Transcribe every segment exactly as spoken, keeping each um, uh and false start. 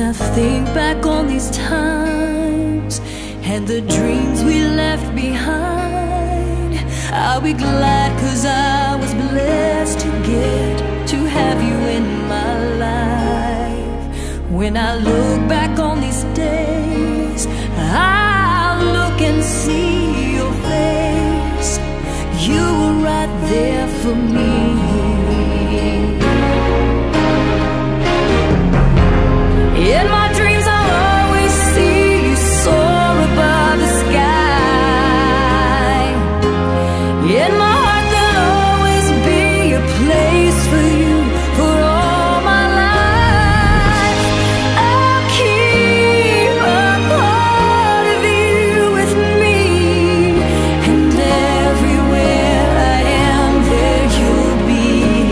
I think back on these times and the dreams we left behind, I'll be glad, 'cause I was blessed to get to have you in my life. When I look back on these days, I'll look and see your face. You were right there for me. In my dreams I'll always see you soar above the sky. In my heart there'll always be a place for you for all my life. I'll keep a part of you with me, and everywhere I am there you'll be.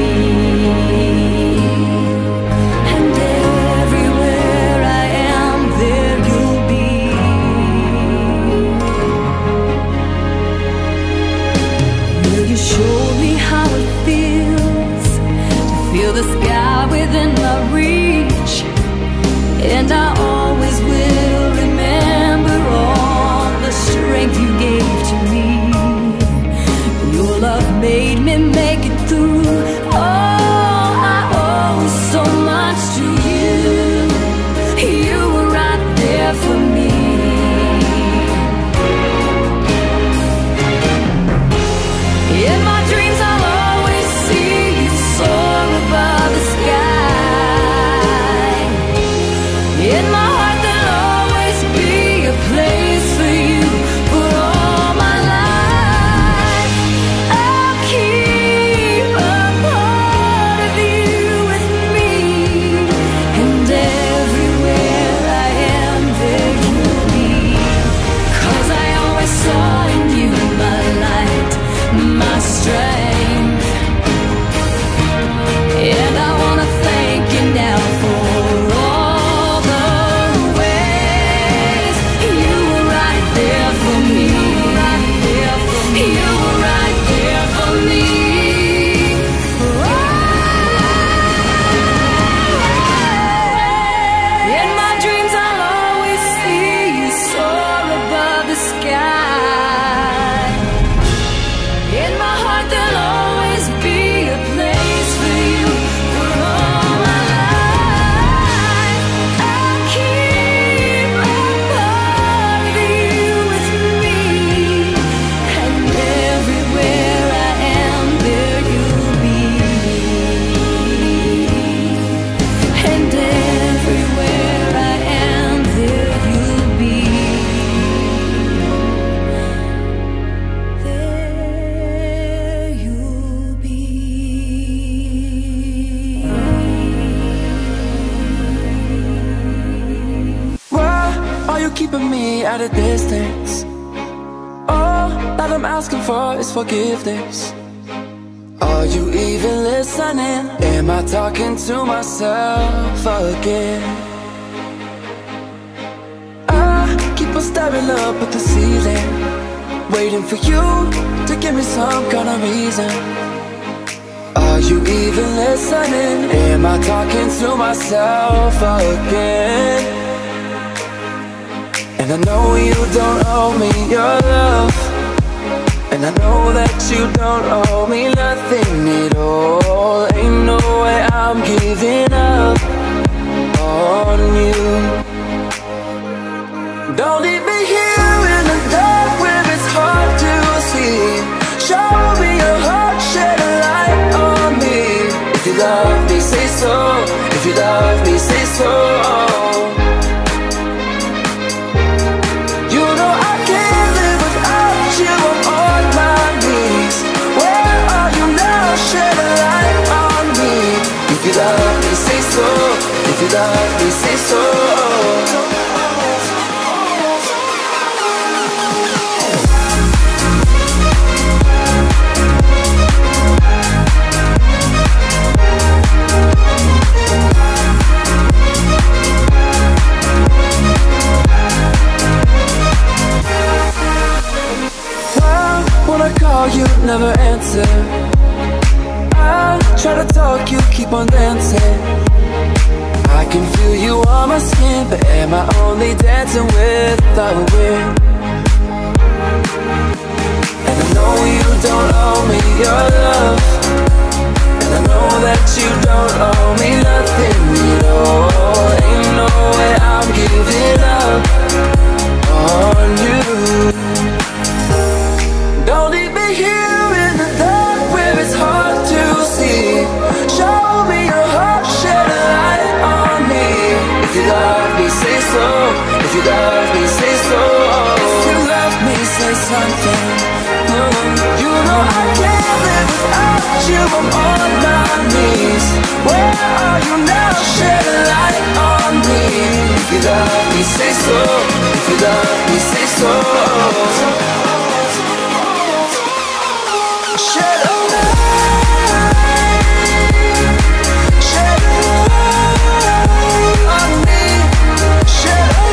And everywhere I am there you'll be. Will you show me how it feels to feel the sky within my reach? And I always will remember all the strength you gave to me. Your love made me make it through. Oh, I owe so much to you. You were right there for me. In my dreams I'll always see you soar above the sky. In my heart there'll always be a place for you for all my life. I'll keep a part of you with me, and everywhere I am there you'll be. 'Cause I always saw in you my light, my strength. And I wanna thank you now for all the ways you were right there for me. You were right there for me. In my dreams I'll always see you soar above the sky. In my heart there'll always be a place for you for all my life. I'll keep a part of you with me, and everywhere I am there you'll be. And everywhere I am there you'll be. There you'll be. Why are you keeping me at a distance? All that I'm asking for is forgiveness. Are you even listening? Am I talking to myself again? I keep on staring up at the ceiling, waiting for you to give me some kind of reason. Are you even listening? Am I talking to myself again? And I know you don't owe me your love, and I know that you don't owe me nothing at all. Ain't no way I'm giving up on you. Don't leave me here in the dark where it's hard to see. Show me your heart, shed a light on me. If you love me, say so. If you love me, say so. You know I can't live without you. I'm on my knees. Where are you now? Shed a light on me. If you love me, say so. If you love me, say so. You never answer. I try to talk, you keep on dancing. I can feel you on my skin, but am I only dancing with the wind? And I know you don't owe me your love, and I know that you don't owe me nothing at all. Ain't no way I'm giving up on you. Don't leave me here in the dark where it's hard to see. Show me your heart, shed a light on me. If you love me, say so. If you love me, say so. If you love me, say something. Mm. You know I can't live without you. I'm on my knees. Where are you now? Shed a light on me. If you love me, say so. If you love me, say so. Shed a light, shed a light on me. Shed a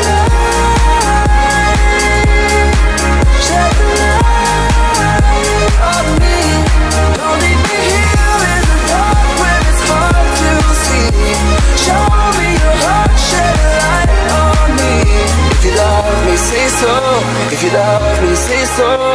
light, shed a light on me. Don't leave me here in the dark where it's hard to see. Show me your heart, shed a light on me. If you love me, say so. If you love me, say so.